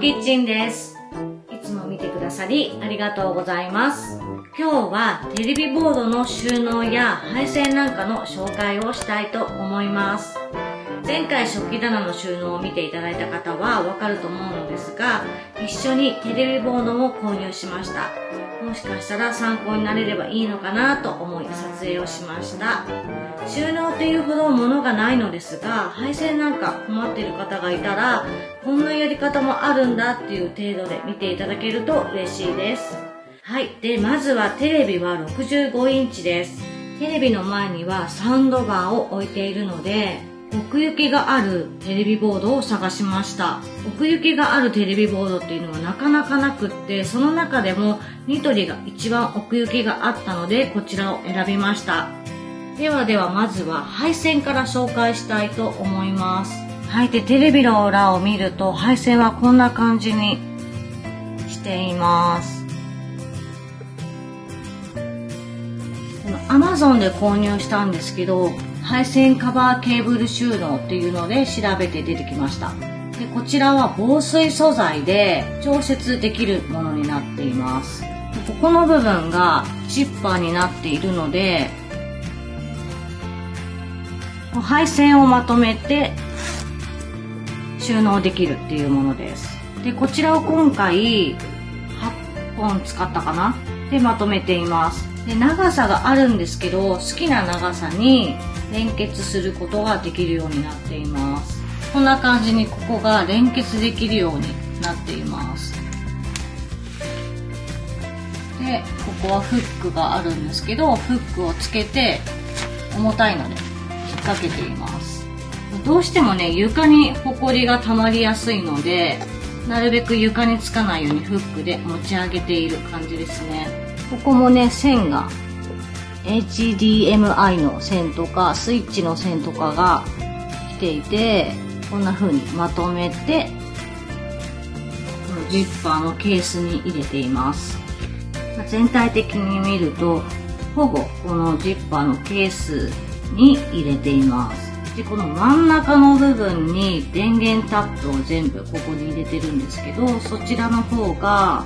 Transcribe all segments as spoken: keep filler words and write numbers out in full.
キッチンです。いつも見てくださりありがとうございます。今日はテレビボードの収納や配線なんかの紹介をしたいと思います。前回食器棚の収納を見ていただいた方はわかると思うのですが、一緒にテレビボードも購入しました。もしかしたら参考になれればいいのかなと思い撮影をしました。収納というほど物がないのですが、配線なんか困っている方がいたら、こんなやり方もあるんだっていう程度で見ていただけると嬉しいです。はい。で、まずはテレビはろくじゅうごインチです。テレビの前にはサウンドバーを置いているので、奥行きがあるテレビボードを探しました。奥行きがあるテレビボードっていうのはなかなかなくって、その中でもニトリが一番奥行きがあったので、こちらを選びました。ではではまずは配線から紹介したいと思います。はい。で、テレビの裏を見ると配線はこんな感じにしています。アマゾンで購入したんですけど、配線カバーケーブル収納っていうので調べて出てきました。で、こちらは防水素材で調節できるものになっています。で、ここの部分がジッパーになっているので、配線をまとめて収納できるっていうものです。で、こちらを今回はっぽん使ったかなでまとめています。で、長さがあるんですけど、好きな長さに連結することができるようになっています。こんな感じにここが連結できるようになっています。で、ここはフックがあるんですけど、フックをつけて重たいので引っ掛けています。どうしてもね、床にホコリが溜まりやすいので、なるべく床につかないようにフックで持ち上げている感じですね。ここもね、線が エイチディーエムアイ の線とかスイッチの線とかが来ていて、こんな風にまとめてこのジッパーのケースに入れています。全体的に見るとほぼこのジッパーのケースに入れています。で、この真ん中の部分に電源タップを全部ここに入れてるんですけど、そちらの方が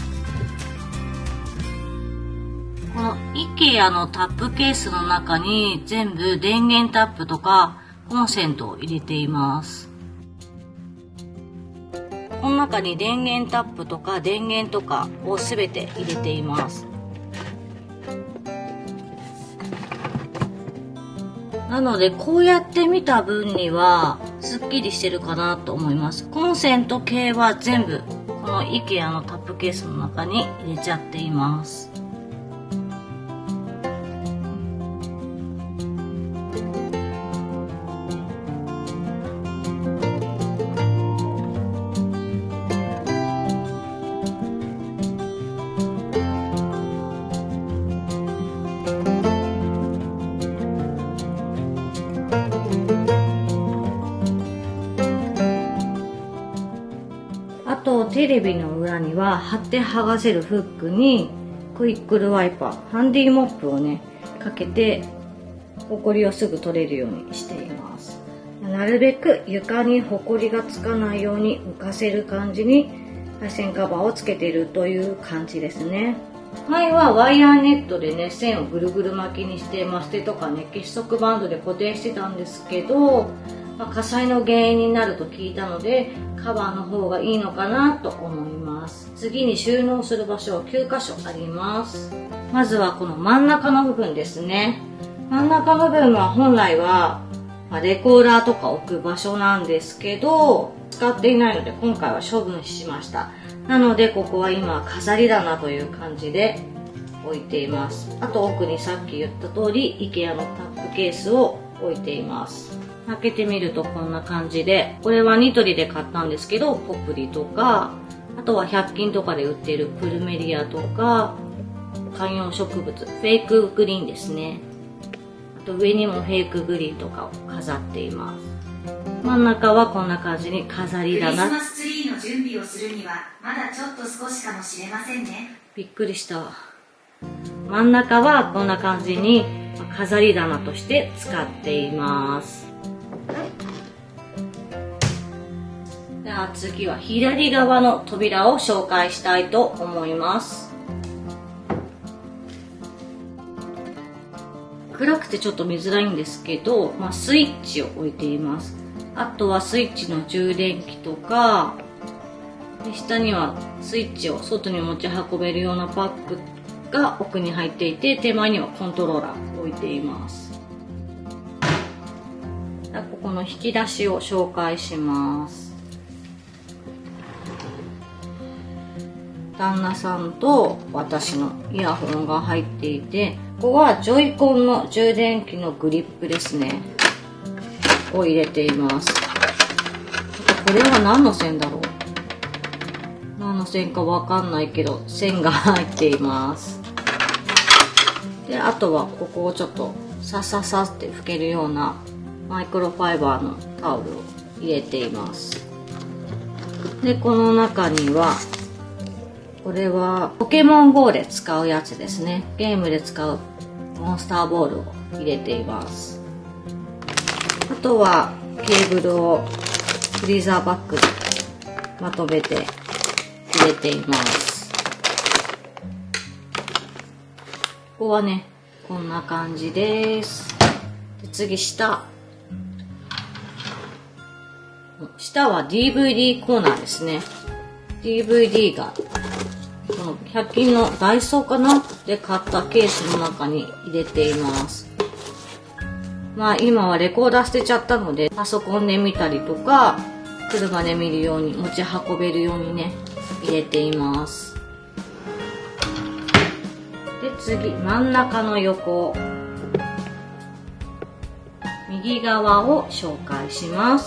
この IKEA のタップケースの中に全部電源タップとかコンセントを入れています。この中に電源タップとか電源とかをすべて入れています。なのでこうやって見た分にはすっきりしてるかなと思います。コンセント系は全部この IKEA のタップケースの中に入れちゃっています。テレビの裏には貼って剥がせるフックにクイックルワイパー、ハンディモップをねかけてホコリをすぐ取れるようにしています。なるべく床にホコリがつかないように浮かせる感じに配線カバーをつけているという感じですね。前はワイヤーネットでね線をぐるぐる巻きにしてマステとかね結束バンドで固定してたんですけど、まあ、火災の原因になると聞いたのでカバーの方がいいのかなと思います。次に収納する場所きゅうかしょあります。まずはこの真ん中の部分ですね。真ん中部分は本来はレコーダーとか置く場所なんですけど、使っていないので今回は処分しました。なのでここは今飾り棚という感じで置いています。あと奥にさっき言った通り IKEA のタップケースを置いています。開けてみるとこんな感じで、これはニトリで買ったんですけど、ポプリとか、あとはひゃく均とかで売っているプルメリアとか、観葉植物、フェイクグリーンですね。あと上にもフェイクグリーンとかを飾っています。真ん中はこんな感じに飾り棚。 クリスマスツリーの準備をするにはまだちょっと少しかもしれませんね。 びっくりした。真ん中はこんな感じに飾り棚として使っています。でゃあ次は左側の扉を紹介したいと思います。暗くてちょっと見づらいんですけど、まあ、スイッチを置いています。あとはスイッチの充電器とか、で下にはスイッチを外に持ち運べるようなパックが奥に入っていて、手前にはコントローラーを置いています。ここの引き出しを紹介します。旦那さんと私のイヤホンが入っていて、ここはジョイコンの充電器のグリップですねを入れています。これは何の線だろう、何の線かわかんないけど線が入っています。であとはここをちょっとサササって拭けるようなマイクロファイバーのタオルを入れています。でこの中には、これはポケモン ゴー で使うやつですね。ゲームで使うモンスターボールを入れています。あとはケーブルをフリーザーバッグにまとめて入れています。ここはね、こんな感じです。で次下。下は ディーブイディー コーナーですね。ディーブイディー がこのひゃく均のダイソーかなで買ったケースの中に入れています。まあ今はレコーダー捨てちゃったので、パソコンで見たりとか車で見るように持ち運べるようにね入れています。で次真ん中の横、右側を紹介します。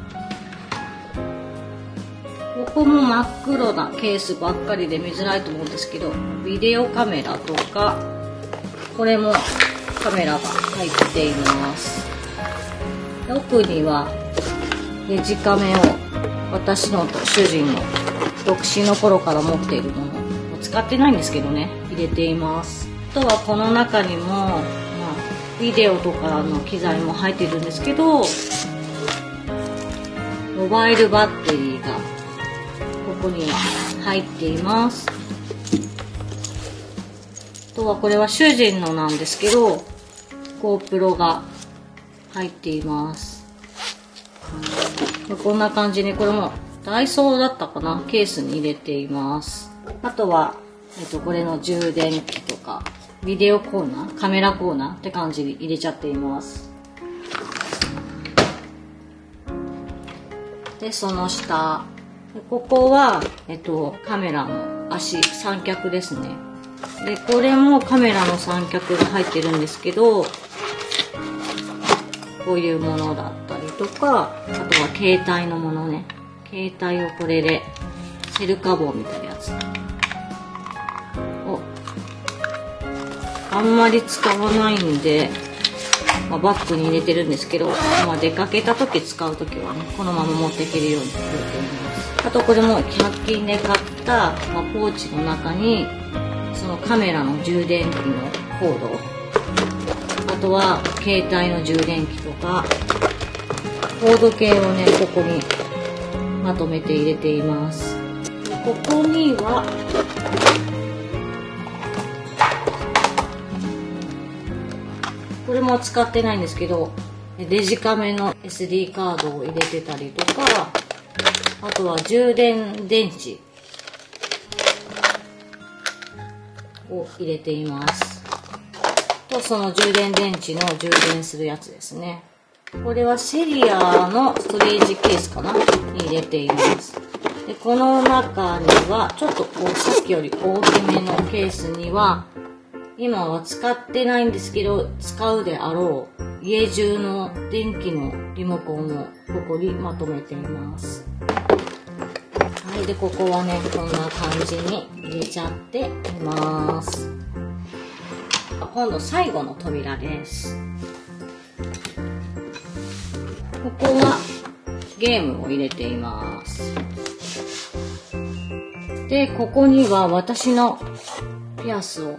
ここも真っ黒なケースばっかりで見づらいと思うんですけど、ビデオカメラとか、これもカメラが入っています。奥にはデジカメを私のと主人の独身の頃から持っているものを使ってないんですけどね、入れています。あとはこの中にも、まあ、ビデオとかの機材も入っているんですけど、モバイルバッテリーがここには入っています。あとはこれは主人のなんですけど、GoPro が入っています。こんな感じに、これもダイソーだったかな、ケースに入れています。あとは、えっと、これの充電器とか、ビデオコーナー、カメラコーナーって感じに入れちゃっています。で、その下。ここは、えっと、カメラの足、三脚ですね。で、これもカメラの三脚が入ってるんですけど、こういうものだったりとか、あとは携帯のものね。携帯をこれで、セルカ棒みたいなやつを、あんまり使わないんで、まあ、バッグに入れてるんですけど、まあ、出かけた時使う時はね、このまま持っていけるように入れています。あとこれもひゃく均で買った、まあ、ポーチの中にそのカメラの充電器のコード、あとは携帯の充電器とかコード系をねここにまとめて入れています。ここにはこれも使ってないんですけど、デジカメの エスディー カードを入れてたりとか、あとは充電電池を入れています。と、その充電電池の充電するやつですね。これはセリアのストレージケースかなに入れています。で、この中には、ちょっとこうさっきより大きめのケースには、今は使ってないんですけど、使うであろう家中の電気のリモコンをここにまとめています。はい、でここはねこんな感じに入れちゃっています。今度最後の扉です。ここはゲームを入れています。でここには私のピアスを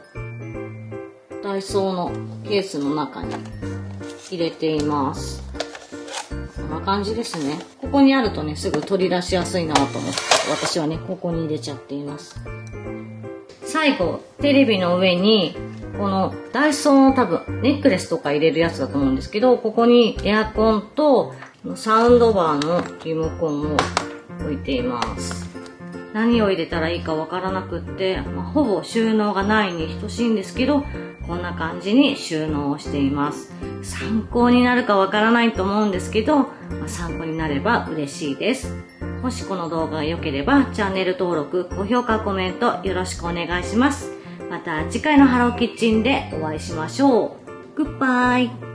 ダイソーのケースの中に入れています。 んな感じですね。ここにあるとね、すぐ取り出しやすいなと思って、私はね、ここに入れちゃっています。最後、テレビの上に、このダイソーの多分、ネックレスとか入れるやつだと思うんですけど、ここにエアコンとサウンドバーのリモコンを置いています。何を入れたらいいかわからなくって、まあ、ほぼ収納がないに等しいんですけど、こんな感じに収納をしています。参考になるかわからないと思うんですけど、まあ、参考になれば嬉しいです。もしこの動画が良ければ、チャンネル登録、高評価、コメントよろしくお願いします。また次回のハローキッチンでお会いしましょう。グッバイ。